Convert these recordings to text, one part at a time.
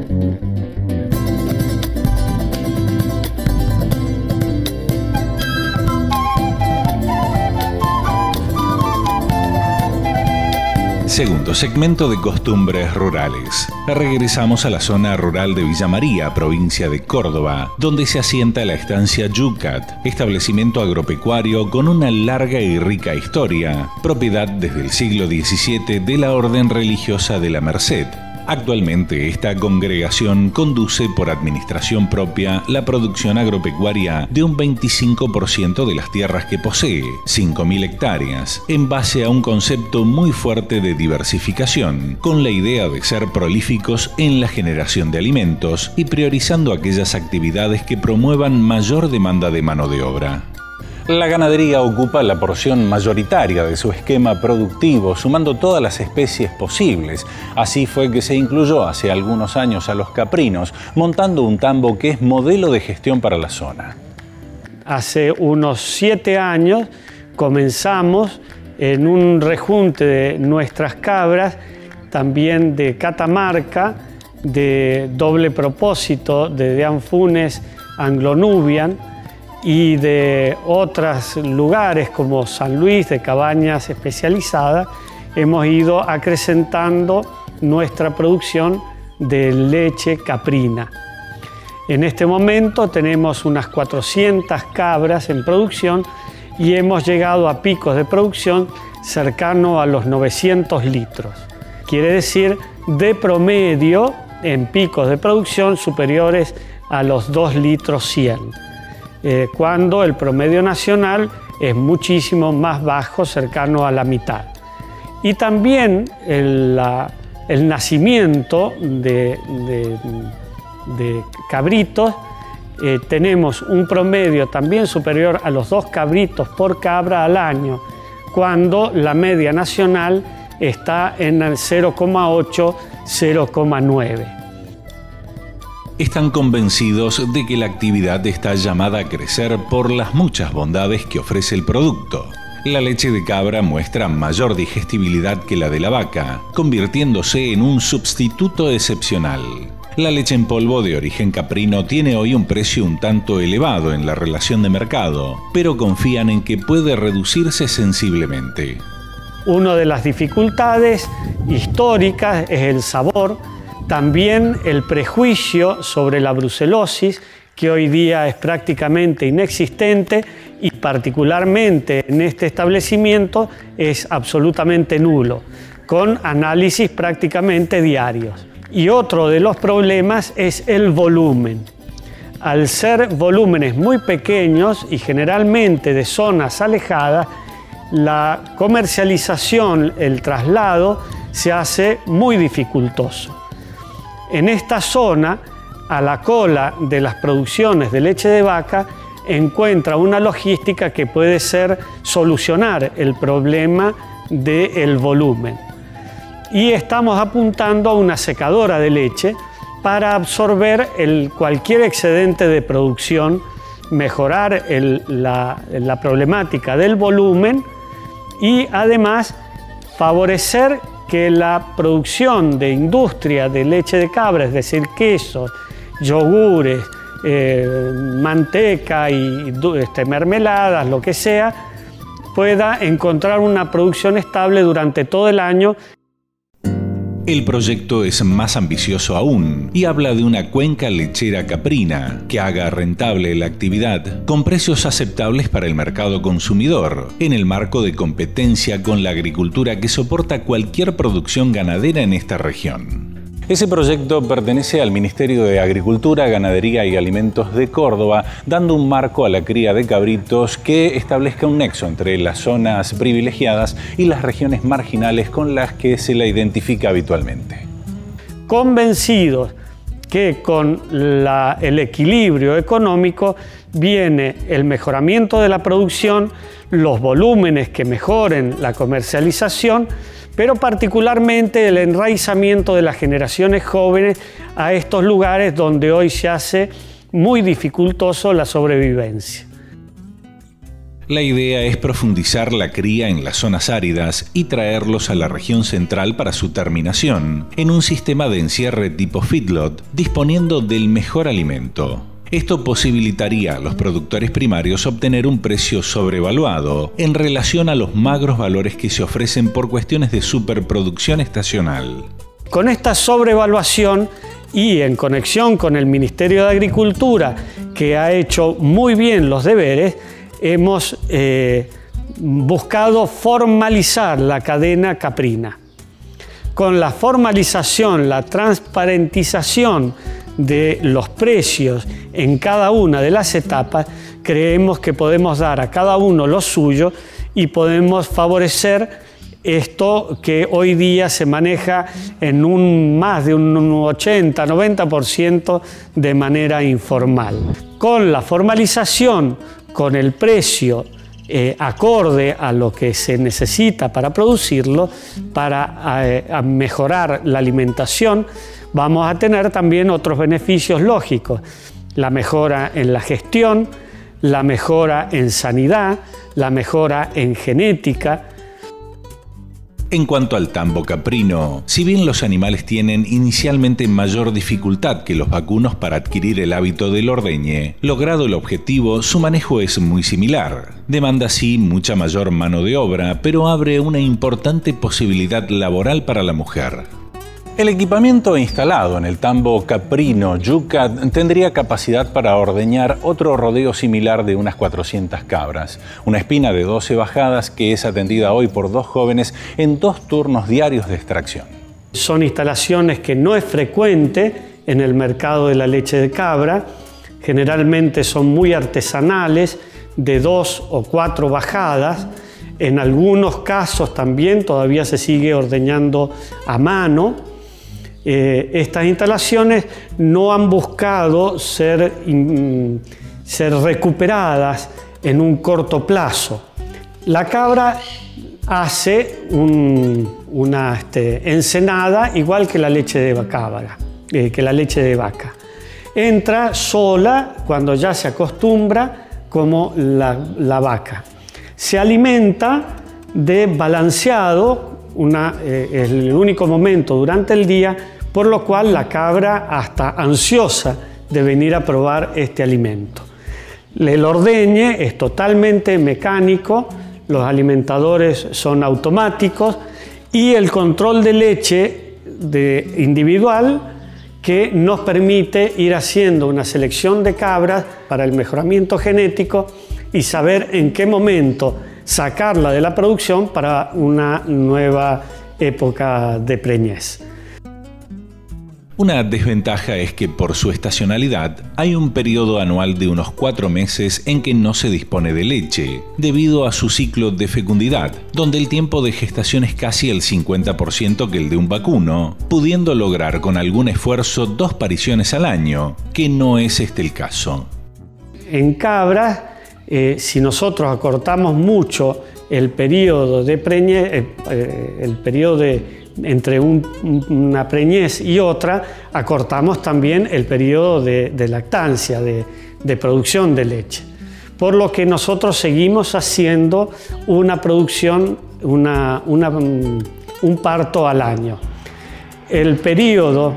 Segundo segmento de costumbres rurales. Regresamos a la zona rural de Villa María, provincia de Córdoba, donde se asienta la estancia Yucat, establecimiento agropecuario con una larga y rica historia, propiedad desde el siglo XVII de la Orden Religiosa de la Merced. Actualmente esta congregación conduce por administración propia la producción agropecuaria de un 25% de las tierras que posee, 5.000 hectáreas, en base a un concepto muy fuerte de diversificación, con la idea de ser prolíficos en la generación de alimentos y priorizando aquellas actividades que promuevan mayor demanda de mano de obra. La ganadería ocupa la porción mayoritaria de su esquema productivo, sumando todas las especies posibles. Así fue que se incluyó hace algunos años a los caprinos, montando un tambo que es modelo de gestión para la zona. Hace unos 7 años comenzamos en un rejunte de nuestras cabras, también de Catamarca, de doble propósito, de Dean Funes Anglo-Nubian, y de otros lugares como San Luis, de cabañas especializadas, hemos ido acrecentando nuestra producción de leche caprina. En este momento tenemos unas 400 cabras en producción y hemos llegado a picos de producción cercano a los 900 litros. Quiere decir, de promedio, en picos de producción superiores a los 2 litros 100. Cuando el promedio nacional es muchísimo más bajo, cercano a la mitad. Y también el nacimiento de cabritos, tenemos un promedio también superior a los 2 cabritos por cabra al año, cuando la media nacional está en el 0,8, 0,9. Están convencidos de que la actividad está llamada a crecer por las muchas bondades que ofrece el producto. La leche de cabra muestra mayor digestibilidad que la de la vaca, convirtiéndose en un sustituto excepcional. La leche en polvo de origen caprino tiene hoy un precio un tanto elevado en la relación de mercado, pero confían en que puede reducirse sensiblemente. Una de las dificultades históricas es el sabor. También el prejuicio sobre la brucelosis, que hoy día es prácticamente inexistente y particularmente en este establecimiento es absolutamente nulo, con análisis prácticamente diarios. Y otro de los problemas es el volumen. Al ser volúmenes muy pequeños y generalmente de zonas alejadas, la comercialización, el traslado, se hace muy dificultoso. En esta zona, a la cola de las producciones de leche de vaca, encuentra una logística que puede ser solucionar el problema del volumen. Y estamos apuntando a una secadora de leche para absorber cualquier excedente de producción, mejorar la problemática del volumen y además favorecer que la producción de industria de leche de cabra, es decir, quesos, yogures, manteca y mermeladas, lo que sea, pueda encontrar una producción estable durante todo el año. El proyecto es más ambicioso aún y habla de una cuenca lechera caprina que haga rentable la actividad con precios aceptables para el mercado consumidor, en el marco de competencia con la agricultura que soporta cualquier producción ganadera en esta región. Ese proyecto pertenece al Ministerio de Agricultura, Ganadería y Alimentos de Córdoba, dando un marco a la cría de cabritos que establezca un nexo entre las zonas privilegiadas y las regiones marginales con las que se la identifica habitualmente. Convencidos que con el equilibrio económico viene el mejoramiento de la producción, los volúmenes que mejoren la comercialización, pero particularmente el enraizamiento de las generaciones jóvenes a estos lugares donde hoy se hace muy dificultoso la sobrevivencia. La idea es profundizar la cría en las zonas áridas y traerlos a la región central para su terminación, en un sistema de encierre tipo feedlot, disponiendo del mejor alimento. Esto posibilitaría a los productores primarios obtener un precio sobrevaluado en relación a los magros valores que se ofrecen por cuestiones de superproducción estacional. Con esta sobrevaluación y en conexión con el Ministerio de Agricultura, que ha hecho muy bien los deberes, hemos buscado formalizar la cadena caprina. Con la formalización, la transparentización de los precios en cada una de las etapas, creemos que podemos dar a cada uno lo suyo y podemos favorecer esto que hoy día se maneja en más de un 80-90% de manera informal. Con la formalización, con el precio acorde a lo que se necesita para producirlo, para mejorar la alimentación, vamos a tener también otros beneficios lógicos. La mejora en la gestión, la mejora en sanidad, la mejora en genética. En cuanto al tambo caprino, si bien los animales tienen inicialmente mayor dificultad que los vacunos para adquirir el hábito del ordeñe, logrado el objetivo, su manejo es muy similar. Demanda sí mucha mayor mano de obra, pero abre una importante posibilidad laboral para la mujer. El equipamiento instalado en el tambo caprino Yucat tendría capacidad para ordeñar otro rodeo similar de unas 400 cabras, una espina de 12 bajadas que es atendida hoy por 2 jóvenes en 2 turnos diarios de extracción. Son instalaciones que no es frecuente en el mercado de la leche de cabra, generalmente son muy artesanales, de 2 o 4 bajadas. En algunos casos también todavía se sigue ordeñando a mano. Estas instalaciones no han buscado ser recuperadas en un corto plazo. La cabra hace una encenada igual que la leche de vaca. Entra sola cuando ya se acostumbra como la vaca. Se alimenta de balanceado, es el único momento durante el día, por lo cual la cabra hasta ansiosa de venir a probar este alimento. El ordeñe es totalmente mecánico, los alimentadores son automáticos y el control de leche individual que nos permite ir haciendo una selección de cabras para el mejoramiento genético y saber en qué momento sacarla de la producción para una nueva época de preñez. Una desventaja es que por su estacionalidad hay un periodo anual de unos 4 meses en que no se dispone de leche, debido a su ciclo de fecundidad, donde el tiempo de gestación es casi el 50% que el de un vacuno, pudiendo lograr con algún esfuerzo 2 pariciones al año, que no es este el caso. En cabras, si nosotros acortamos mucho el periodo de preñez, el periodo entre una preñez y otra, acortamos también el periodo de lactancia, de producción de leche. Por lo que nosotros seguimos haciendo una producción, un parto al año. El periodo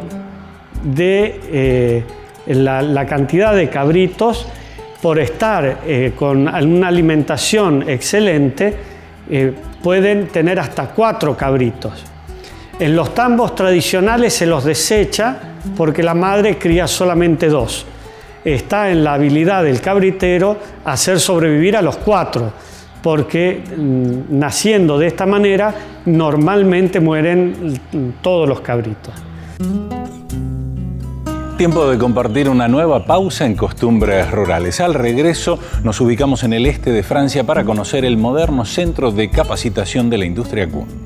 de la cantidad de cabritos, por estar con una alimentación excelente, pueden tener hasta 4 cabritos. En los tambos tradicionales se los desecha porque la madre cría solamente 2. Está en la habilidad del cabritero hacer sobrevivir a los 4, porque naciendo de esta manera normalmente mueren todos los cabritos. Tiempo de compartir una nueva pausa en Costumbres Rurales. Al regreso nos ubicamos en el este de Francia para conocer el moderno centro de capacitación de la industria Kuhn.